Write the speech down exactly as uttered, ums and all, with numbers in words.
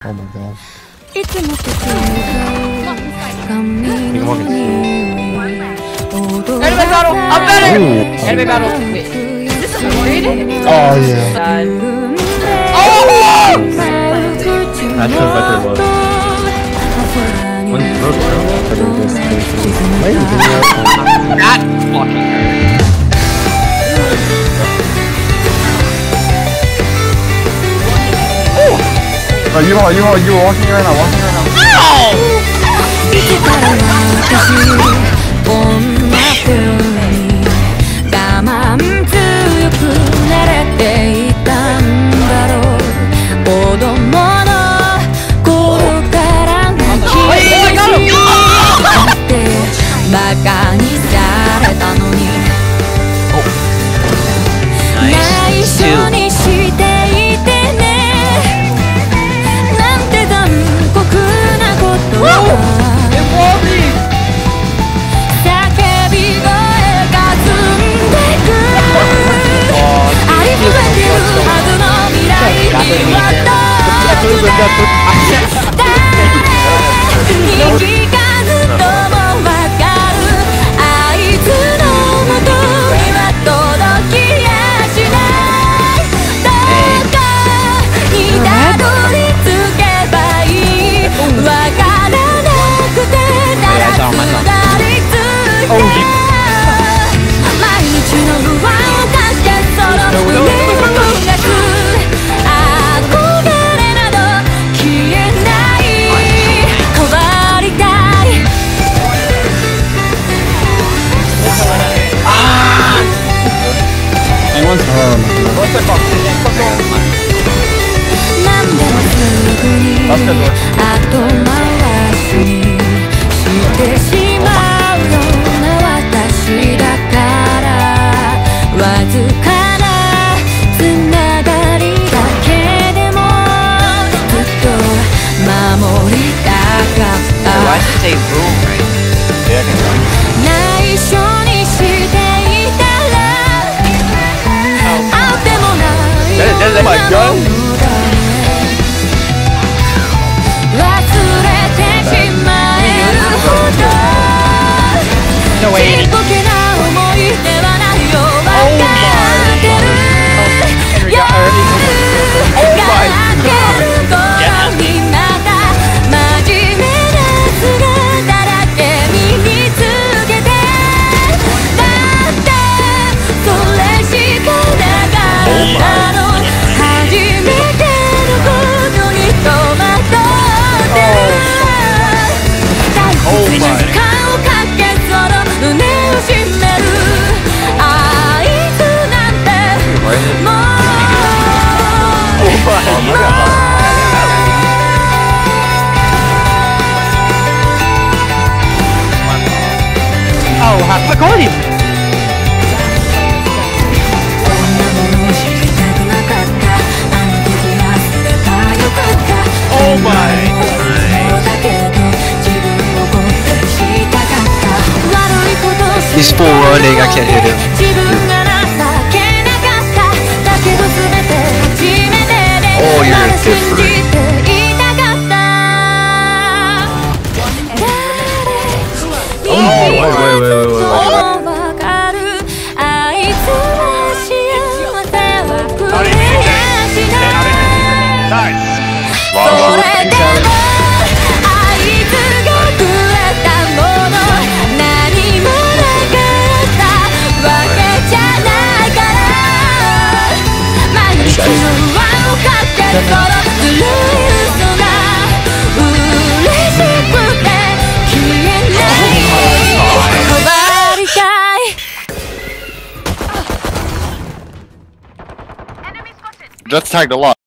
Oh my god. いつもと違う髪の匂い Enemy battle! I'm better! Enemy battle! Wait, is this a void? Oh yeah. God. Oh! That's the better one. When's the bro? That fucking hurt. Oh, you are, you are, you are walking right now, walking right now. Ow! いつから私こんな風に我慢強くなれていたんだろう子供の頃から泣きってバカにされたのに内緒にしていてねなんて残酷なことを叫び声が積んでくありふれてるはずの未来には遠くないに気がずっともわかるあいつのもとには届きやしないどこにたどり着けばいいわからなくてただすがりついて毎日の不安をかけその胸を焦がす憧れなど消えない変わりたい何でもすぐに後回しにしてしまうような私だからわずかなつながりだけでもずっと守りたかった Why does it say boom, right? 内緒にしていたらあってもないようなものだね忘れてしまえるほど No way. ちっぽけな思い出はないよわかってる夜が明ける頃にまた真面目な姿だけ身につけてだってそれしかなかったの初めてのことに戸惑ってる大切に時間をかけその胸を締めるあいつなんてもう Oh, hot spaghetti! こんなもの知りたくなかったあの時忘れたよかった Oh my そうだけど自分を肯定したかった悪いことをし He's full running, I can't hit him. 自分が情けなかっただけど全て初めてで Oh, you're まだ信じ different. ていたかった Oh, wait, wait, wait, wait, wait, wait. わかるあいつは幸せはくれやしないそれでもあいつがくれたもの何もなかったわけじゃないから毎日の不安をかけそのずるい嘘が嬉しくて消えない変わりたい Just tagged a lot.